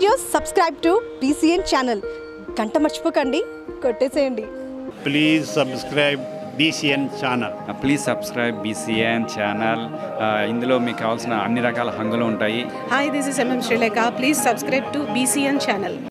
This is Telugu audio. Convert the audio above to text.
Videos subscribe to BCN channel. గంట మర్చిపోకండి, కొట్టేసేయండి. Please subscribe BCN channel. Please subscribe BCN channel. ఇందులో మీకు కావాల్సిన అన్ని రకాల హంగులు ఉంటాయి. Hi, this is MM Sri Lanka. Please subscribe to BCN channel.